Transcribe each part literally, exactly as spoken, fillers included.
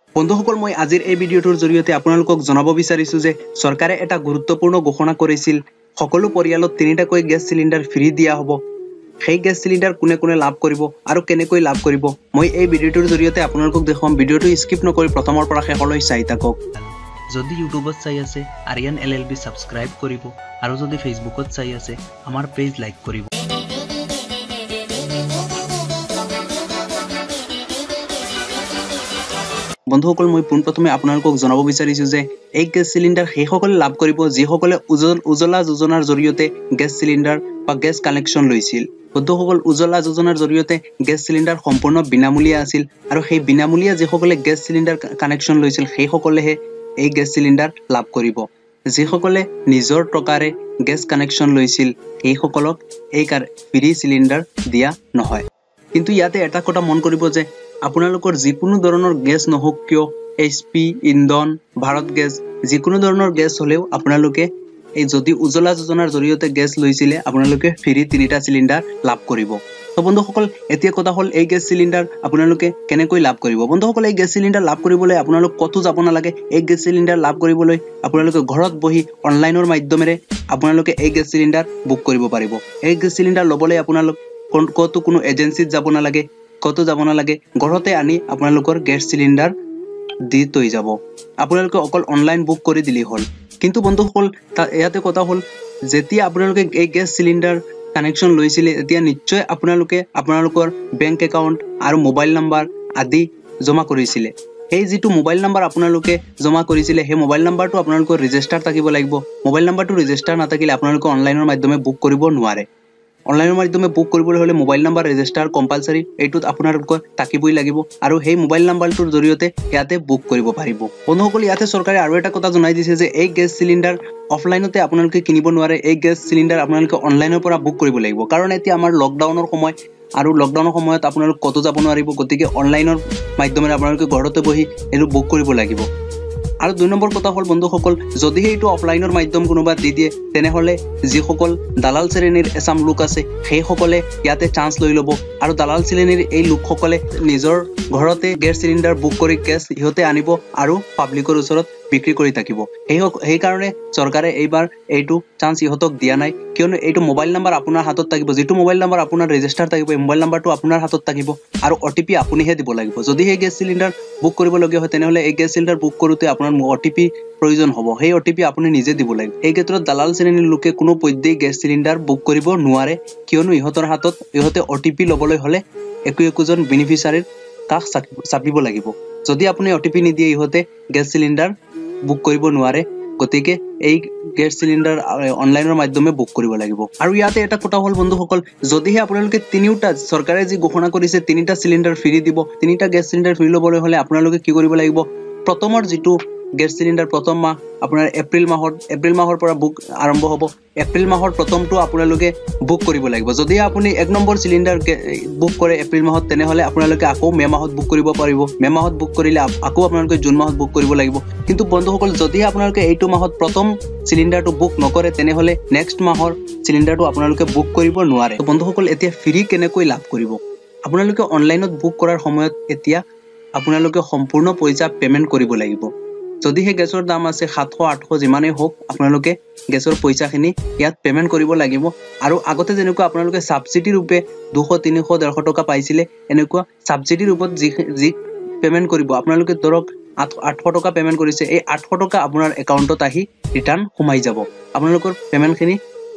বন্ধুসকল মই আজিৰ এই ভিডিঅ'টোৰ জৰিয়তে আপোনালোকক জনাব বিচাৰিছো যে চৰকাৰে এটা গুৰুত্বপূৰ্ণ ঘোষণা কৰিছিল সকলো পৰিয়ালত তিনিটাকৈ গেছ চিলিণ্ডাৰ ফ্ৰী দিয়া হ'ব সেই গেছ চিলিণ্ডাৰ কোনে কোনে লাভ কৰিব আৰু কেনেকৈ লাভ কৰিব মই এই ভিডিঅ'টোৰ জৰিয়তে আপোনালোকক দেখাম ভিডিঅ'টো স্কিপ নকৰি প্ৰথমৰ পৰা শেষলৈ চাই থাকক যদি ইউটিউবত চাই আছে আৰিয়ান এলএলবি সাবস্ক্ৰাইব কৰিব আৰু যদি ফেসবুকত চাই আছে আমাৰ পেজ লাইক কৰিব বন্ধুসকল মই পোনপ্ৰথমে আপোনালোকক জনাব বিচাৰিছো যে এই গেছ চিলিণ্ডাৰ হেসকলে লাভ কৰিব যিসকলে উজলা যোজনাৰ জৰিয়তে গেছ চিলিণ্ডাৰ বা গেছ কানেকশ্যন লৈছিল বন্ধুসকল উজলা যোজনাৰ জৰিয়তে গেছ চিলিণ্ডাৰ সম্পূৰ্ণ বিনামূলীয়া আছিল আৰু সেই বিনামূলীয়া যিসকলে গেছ চিলিণ্ডাৰ কানেকশ্যন লৈছিল সেইসকলেহে এই গেছ চিলিণ্ডাৰ লাভ কৰিব যিসকলে নিজৰ টকাৰে গেছ কানেকশ্যন লৈছিল সেইসকলক এই ফ্ৰী চিলিণ্ডাৰ দিয়া নহয় কিন্তু ইয়াতে এটা কথা মন কৰিব যে আপোনালোকৰ যিকোনো ধৰণৰ গেছ নহওক কিয় এইচপি ইন্ধন ভাৰত গেছ যিকোনো ধৰণৰ গেছ হলেও আপোনালোকে এই যদি উজলা যোজনাৰ জৰিয়তে গেছ লৈছিলে আপোনালোকে ফ্ৰী তিনিটা চিলিণ্ডাৰ লাভ কৰিব তো বন্ধুসকল এতিয়া কথা হল এই গেছ চিলিণ্ডাৰ আপোনালোকে কেনেকৈ লাভ কৰিব বন্ধুসকল এই গেছ চিলিণ্ডাৰ লাভ কৰিবলৈ আপোনালোক কত যাব নালাগে এই গেছ চিলিণ্ডাৰ লাভ কৰিবলৈ আপোনালোকে ঘৰত বহি অনলাইনৰ মাধ্যমেৰে আপোনালোকে এই গেছ চিলিণ্ডাৰ বুক কৰিব পাৰিব এই গেছ চিলিণ্ডাৰ লবলৈ আপোনালোক কত কোনো এজেন্সিত যাব নালাগে কত যাব নালাগে ঘৰতে আনি আপোনালোকৰ গেছ চিলিণ্ডাৰ দি তৈ যাব আপোনালোকে অকল অনলাইন বুক কৰি দিলি হল কিন্তু বন্ধুসকল ইয়াতে কথা হল যেতিয়া আপোনালোকে এই গেছ চিলিণ্ডাৰ কানেকশ্যন লৈছিলে এতিয়া নিশ্চয় আপোনালোকে আপোনালোকৰ বেংক একাউণ্ট আৰু মোবাইল নম্বৰ আদি জমা কৰিছিলে এই যেটো মোবাইল নম্বৰ আপোনালোকে জমা কৰিছিলে হে মোবাইল নম্বৰটো আপোনালোকৰ ৰেজিষ্টাৰ থাকিব লাগিব মোবাইল নম্বৰটো ৰেজিষ্টাৰ নাথাকিলে আপোনালোকে অনলাইনৰ মাধ্যমে বুক কৰিব নোৱাৰে অনলাইনৰ মাধ্যমে বুক কৰিবলৈ হলে মোবাইল নম্বৰ ৰেজিষ্টাৰ কম্পালসৰি এইটোত আপোনালোকৰ থাকিবই লাগিব আৰু সেই মোবাইল নম্বৰটোৰ জৰিয়তে ইয়াতে বুক কৰিব পাৰিব বন্ধুসকল ইয়াতে চৰকাৰে আৰু এটা কথা জনাই দিছে যে এই গেছ চিলিণ্ডাৰ অফলাইনতে আপোনালোকে কিনিব নোৱাৰে এই গেছ চিলিণ্ডাৰ আপোনালোকে অনলাইনৰ পৰা বুক কৰিব লাগিব কাৰণ এতিয়া আমাৰ লকডাউনৰ সময় আৰু লকডাউনৰ সময়ত আপোনালোক কত যাব নোৱাৰিব গতিকে অনলাইনৰ মাধ্যমেৰে আপোনালোকে ঘৰতে বহি এটো বুক কৰিব লাগিব আৰু দুই নম্বৰ কথা হল বন্ধুসকল যদি এইটো অফলাইনৰ মাধ্যম কোনোবা দি দিয়ে তেনেহলে যিসকল দালাল শ্ৰেণীৰ এসাম লোক আছে সেইসকলে ইয়াতে চান্স লৈ লব আৰু দালাল শ্ৰেণীৰ এই লোকসকলে নিজৰ ঘৰতে গেছ চিলিণ্ডাৰ বুক কৰি গেছ ইহতে আনিব আৰু পাব্লিকৰ ওচৰত বিক্ৰী কৰি থাকিব এই এই কাৰণে চৰকাৰে এইবাৰ এইটো চান্স ইহতক দিয়া নাই কিয়নো এইটো মোবাইল নম্বৰ আপোনাৰ হাতত থাকিব যেটো মোবাইল নম্বৰ আপোনাৰ ৰেজিষ্টাৰ থাকিব মোবাইল নম্বৰটো আপোনাৰ হাতত থাকিব আৰু ওটিপি আপুনিহে দিব লাগিব যদি এই গেছ চিলিণ্ডাৰ বুক কৰিব লগা হয় তেনেহলে এই গেছ চিলিণ্ডাৰ বুক কৰোতে আপোনাৰ ওটিপি প্ৰয়োজন হ'ব সেই ওটিপি আপুনি নিজে দিব লাগিব এই ক্ষেত্ৰত দালাল শ্ৰেণীৰ লোকে কোনো পদ্ধতি গেছ চিলিণ্ডাৰ বুক কৰিব নোৱাৰে কিয়নো ইহতৰ হাতত ইহতে ওটিপি লবলৈ হলে একো একোজন বেনিফিচিয়াৰীৰ কাষ চাপিব লাগিব যদি আপুনি ওটিপি নিদিয়ে ইহতে গেছ চিলিণ্ডাৰ বুক কৰিব নোৱাৰে গতিকে এই গেছ চিলিণ্ডাৰ অনলাইনৰ মাধ্যমে বুক কৰিব লাগিব আৰু ইয়াতে এটা কথা হল বন্ধুসকল যদিহে আপোনালোকে তিনিটা চৰকাৰে যি ঘোষণা কৰিছে তিনিটা চিলিণ্ডাৰ ফ্ৰী দিব তিনিটা গেছ চিলিণ্ডাৰ ফ্ৰী লবলৈ হলে আপোনালোকে কি কৰিব লাগিব প্ৰথমৰ যেটো গেছ চিলিণ্ডাৰ প্ৰথম মাহ আপোনাৰ এপ্ৰিল মাহত এপ্ৰিল মাহৰ পৰা বুক আৰম্ভ হ'ব এপ্ৰিল মাহৰ প্ৰথমটো আপোনালোকে বুক কৰিব লাগিব যদি আপুনি এক নম্বৰ চিলিণ্ডাৰ বুক কৰে এপ্ৰিল মাহত তেনেহলে আপোনালোকে আকৌ মে মাহত বুক কৰিব পাৰিব মে মাহত বুক কৰিলে আকৌ আপোনালোকে জুন মাহত বুক কৰিব লাগিব কিন্তু বন্ধুসকল যদি আপোনালোকে এইটো মাহত প্ৰথম চিলিণ্ডাৰটো বুক নকৰে তেনেহলে নেক্সট মাহৰ চিলিণ্ডাৰটো আপোনালোকে বুক কৰিব নোৱাৰে বন্ধুসকল এতিয়া ফ্ৰী কেনেকৈ লাভ কৰিব আপোনালোকে অনলাইনত বুক কৰাৰ সময়ত এতিয়া আপোনালোকে সম্পূৰ্ণ পইচা পেমেন্ট কৰিব লাগিব যদি হে গেছৰ দাম আছে সাতশ আঠশ যিমানে হোক আপোনালোকে গেছৰ পইচাখিনি ইয়াত পেমেন্ট কৰিব লাগিব আৰু আগতে যেনেকুৱা আপোনালোকে সাবসিডি ৰূপে দুশ তিনিশ ডেৰশ টকা পাইছিলে এনেকুৱা সাবসিডি ৰূপত যি পেমেন্ট কৰিব আপোনালোকে ধৰক আঠশ টকা পেমেন্ট কৰিছে এই আঠশ টকা আপোনাৰ একাউণ্টত আহি ৰিটাৰ্ণ সোমাই যাব আপোনালোকৰ পেমেন্টখিনি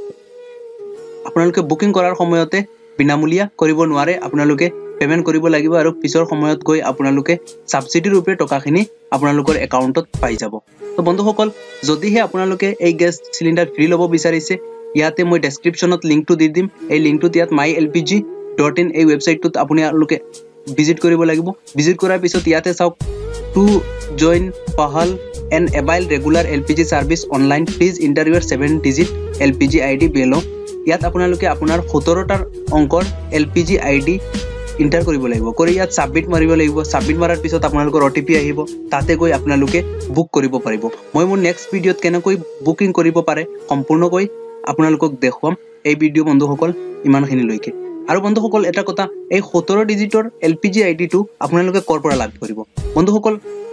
আপোনালোকে বুকিং কৰাৰ সময়তে বিনামূলীয়া কৰিব নোৱাৰে আপোনালোকে পেমেন্ট কৰিব লাগিব আৰু পিছৰ সময়ত গৈ আপোনালোকে সাবসিডি ৰূপে টকাখিনি আপোনালোকৰ একাউণ্টত পাই যাব তো বন্ধুসকল যদিহে আপোনালোকে এই গেছ চিলিণ্ডাৰ ফ্ৰী লব বিচাৰিছে ইয়াতে মই ডেসক্ৰিপচনত লিংকটো দি দিম এই লিংকটো ইয়াত my L P G dot in এই ওয়েবসাইটটোত আপোনালোকে ভিজিট কৰিব লাগিব ভিজিট কৰাৰ পিছত ইয়াতে চাওক to join Pahal and avail regular L P G service online please enter your seven digit L P G ID below ইয়াত আপোনালোকে আপোনাৰ সোতৰটাৰ অংকৰ L P G ID enter কৰিব লাগিব কৰি ইয়াত সাবমিট মাৰিব লাগিব সাবমিট মাৰাৰ পিছত আপোনালোকৰ ওটিপি আহিব তাতে গৈ আপোনালোকে বুক কৰিব পাৰিব মই মোৰ নেক্সট ভিডিঅত কেনেকৈ বুকিং কৰিব পাৰে সম্পূৰ্ণকৈ আপোনালোকক দেখুৱাম এই ভিডিঅ বন্ধুসকল ইমানখিনি লৈকে আৰু বন্ধুসকল এটা কথা এই সোতৰ ডিজিটৰ এলপিজি আইডি টো আপোনালোকে কৰ পৰা লাভ কৰিব বন্ধুসকল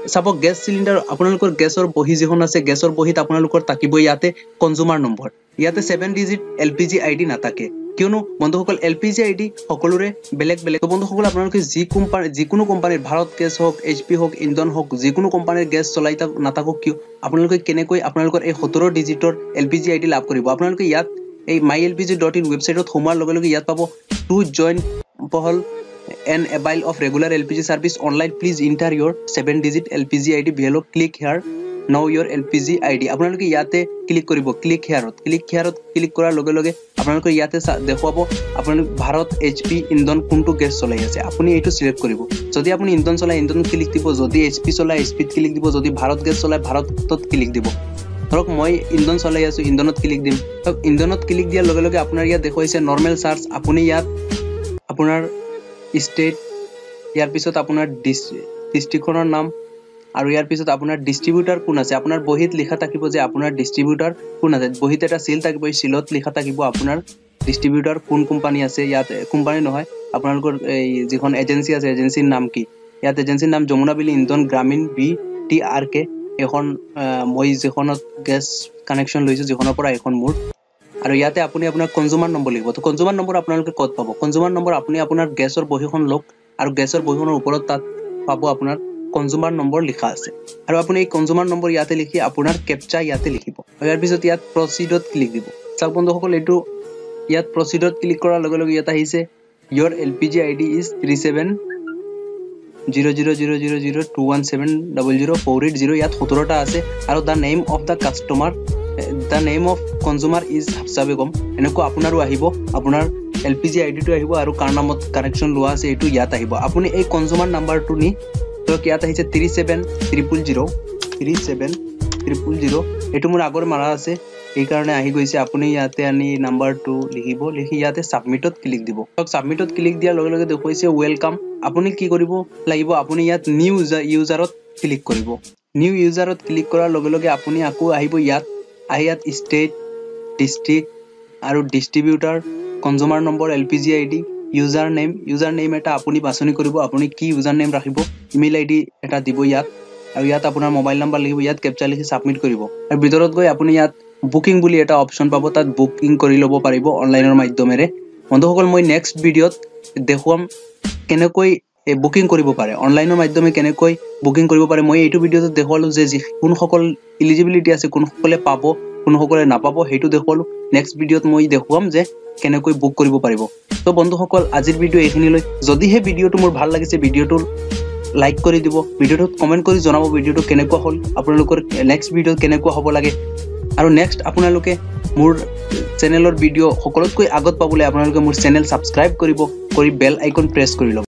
চাব গেছ চিলিণ্ডাৰ আপোনালোকৰ গেছৰ বহি যিখন আছে গেছৰ বহিত আপোনালোকৰ থাকিব ইয়াতে কনজিউমাৰ নম্বৰ ইয়াতে seven ডিজিট এলপিজি আইডি নাথাকে কিয়নো বন্ধুসকল এলপিজি আইডি সকলোৰে বেলেগ বেলেগ তো বন্ধুসকল আপোনালোকে যি কোম্পানী যিকোনো কোম্পানীৰ ভাৰত গেছ হওক এইচপি হওক ইন্ধন হওক যিকোনো কোম্পানীৰ গেছ চলাই নাথাকক কিয় আপোনালোকে কেনেকৈ আপোনালোকৰ এই seventeen ডিজিটৰ এলপিজি আইডি লাভ কৰিব আপোনালোকে ইয়াত এই my L P G dot in ৱেবছাইটত সোমাৰ লগে লগে ইয়াত পাব to join Pahal and avail of regular L P G service online please enter your seven digit L P G I D below click here now your L P G I D আপোনালোকে ইয়াতে click কৰিব click হেয়াৰত click হেয়াৰত click কৰাৰ লগে লগে আপোনালোকে ইয়াতে দেখুৱাব আপোনালোক ভাৰত এইচপি ইন্ধন কোনটো গেছ চলাই আছে আপুনি এইটো সিলেক্ট কৰিব যদি আপুনি ইন্ধন চলাই ইন্ধন ক্লিক দিব যদি এইচপি চলাই এইচপিত ক্লিক দিব যদি ভাৰত গেছ চলাই ভাৰতত ক্লিক দিব ধৰক মই ইন্ধন চলাই আছো ইন্ধনত ক্লিক দিম তো ইন্ধনত ক্লিক দিয়াৰ লগে লগে আপোনাৰ ইয়াত দেখুৱাইছে নৰমাল চাৰ্জ আপুনি ইয়াত আপোনাৰ স্টেট ইয়াৰ পিছত আপোনাৰ ডিস্ট্ৰিক্টৰ নাম আৰু ইয়াৰ পিছত আপোনাৰ ডিস্ট্ৰিবিউটৰ কোন আছে আপোনাৰ বহিত লিখা থাকিব যে আপোনাৰ ডিস্ট্ৰিবিউটৰ কোন আছে বহিত এটা সিল থাকিব সিলত লিখা থাকিব আপোনাৰ ডিস্ট্ৰিবিউটৰ কোন কোম্পানী আছে ইয়াত কোম্পানী নহয় আপোনালোকৰ এই যিখন এজেন্সি আছে এজেন্সিৰ নাম কি ইয়াত এজেন্সিৰ নাম Jamuna Bil Indhan Gramin B T R K এখন মই যিখনত গেছ কানেকশ্যন লৈছো যিখনৰ পৰা এখন মোৰ আৰু ইয়াতে আপুনি আপোনাৰ কনজিউমাৰ নম্বৰ লিখিব তো কনজিউমাৰ নম্বৰ আপোনালোকে ক'ত পাব কনজিউমাৰ নম্বৰ আপুনি আপোনাৰ গেছৰ বহিখন লওক আৰু গেছৰ বহিখনৰ ওপৰত তাত পাব আপোনাৰ কনজিউমাৰ নম্বৰ লিখা আছে আৰু আপুনি এই কনজিউমাৰ নম্বৰ ইয়াতে লিখি আপোনাৰ কেপচা ইয়াতে লিখিব ইয়াৰ পিছত ইয়াত প্ৰসিডত ক্লিক দিব চাওক বন্ধুসকল এইটো ইয়াত প্ৰসিডত ক্লিক কৰাৰ লগে লগে ইয়াত আহিছে your L P G I D is three seven zero zero zero zero zero two one seven zero zero four eight zero ইয়াত seventeen টা আছে আৰু the name of the customer the name of consumer is হাফসাবে কম এনেকো আপোনাৰো আহিব আপোনাৰ L P G I D টো আহিব আৰু কাৰ নামত কানেকশ্যন লোৱা আছে এটো ইয়াত আহিব আপুনি এই কনজিউমাৰ নাম্বাৰটো নি তো ইয়াত আহিছে three seven zero zero zero three seven zero zero zero এটো মোৰ আগৰ মাৰা আছে এই কাৰণে আহি গৈছে আপুনি ইয়াতে আনি নাম্বাৰটো লিখিব লিখি ইয়াতে সাবমিটত ক্লিক দিব তো সাবমিটত ক্লিক দিয়াৰ লগে লগে দেখুৱাইছে ওয়েলকাম আপুনি কি কৰিব লাগিব আপুনি ইয়াত নিউ ইউজাৰত ক্লিক কৰিব নিউ ইউজাৰত ক্লিক কৰাৰ লগে লগে আপুনি আকৌ আহিব ইয়াত আইয়াত স্টেট ডিস্ট্ৰিক্ট আৰু distributor consumer number LPG ID user name user name এটা আপুনি বাছনি কৰিব আপুনি কি ইউজাৰ নেম ৰাখিব ইমেইল আইডি এটা দিব ইয়াত আৰু ইয়াত আপোনাৰ মোবাইল নম্বৰ লিখিব ইয়াত কেপচা লিখি সাবমিট কৰিব আৰু ভিতৰত গৈ আপুনি ইয়াত বুকিং বুলি এটা অপচন পাব তাত বুকিং কৰি ল'ব পাৰিব অনলাইনৰ মাধ্যমেৰে বন্ধুসকল মই নেক্সট ভিডিঅত দেখুৱাম কেনেকৈ এই বুকিং কৰিব পাৰে অনলাইনৰ মাধ্যমে কেনেকৈ বুকিং কৰিব পাৰে মই এইটো ভিডিঅত দেখুৱালো যে কোন সকল এলিজিবিলিটি আছে কোন সকলে পাব কোন সকলে নাপাব হেতু দেখুৱালো নেক্সট ভিডিঅত মই দেখুৱাম যে কেনেকৈ বুক কৰিব পাৰিব তো বন্ধুসকল আজিৰ ভিডিঅ এইখিনিলৈ যদি হে ভিডিঅটো মোৰ ভাল লাগিছে ভিডিঅটো লাইক কৰি দিব ভিডিঅটো কমেন্ট কৰি জনাব ভিডিঅটো কেনেকুৱা হ'ল আপোনালোকৰ নেক্সট ভিডিঅ কেনেকুৱা হ'ব লাগে আৰু নেক্সট আপোনালোকে মোৰ চেনেলৰ ভিডিঅ সকলোতকৈ আগত পাবলৈ আপোনালোকে মোৰ চেনেল সাবস্ক্ৰাইব কৰিব কৰি বেল আইকন প্ৰেছ কৰি লব